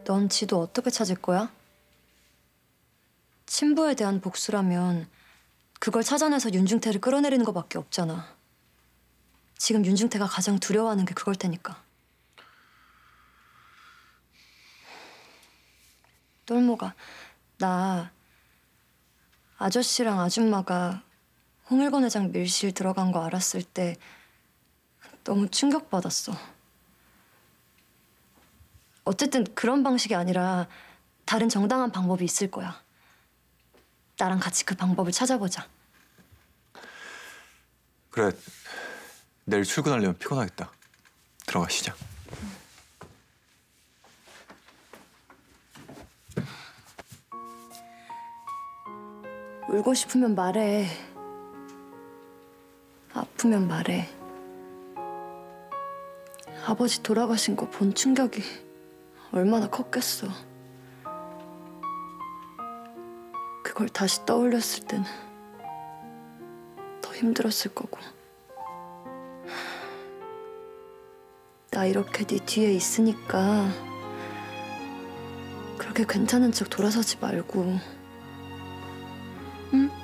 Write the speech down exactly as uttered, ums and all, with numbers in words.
넌 지도 어떻게 찾을 거야? 친부에 대한 복수라면 그걸 찾아내서 윤중태를 끌어내리는 것밖에 없잖아. 지금 윤중태가 가장 두려워하는 게 그걸 테니까. 똘모가 나 아저씨랑 아줌마가 홍일권 회장 밀실 들어간 거 알았을 때 너무 충격받았어. 어쨌든 그런 방식이 아니라 다른 정당한 방법이 있을 거야. 나랑 같이 그 방법을 찾아보자. 그래, 내일 출근하려면 피곤하겠다. 들어가 쉬자. 울고 싶으면 말해. 아프면 말해. 아버지 돌아가신 거 본 충격이 얼마나 컸겠어. 그걸 다시 떠올렸을 때는 더 힘들었을 거고. 나 이렇게 네 뒤에 있으니까 그렇게 괜찮은 척 돌아서지 말고, 응?